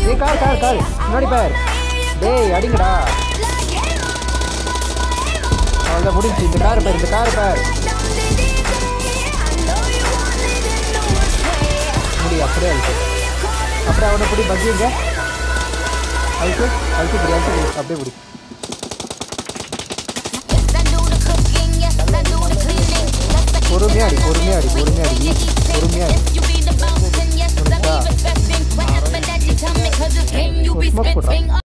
ஏய் கால் முன்னாடி பார். டேய் அடிங்கடா. அவ்வளோதான் முடிஞ்சு. இந்த கார் பார். முடி அப்படியே அழுத்து. அப்படியே அவனை பிடி பக்கிங்க. அழுத்து பிடி அப்படியே பிடி. பொறுமையா அடி. ஸ்மோக் போடுறான்.